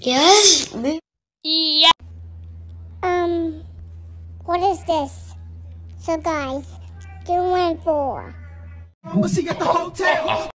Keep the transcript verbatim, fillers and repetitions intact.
Yes, me. Yeah. Um, what is this? So guys, do one four. Was he at the hotel?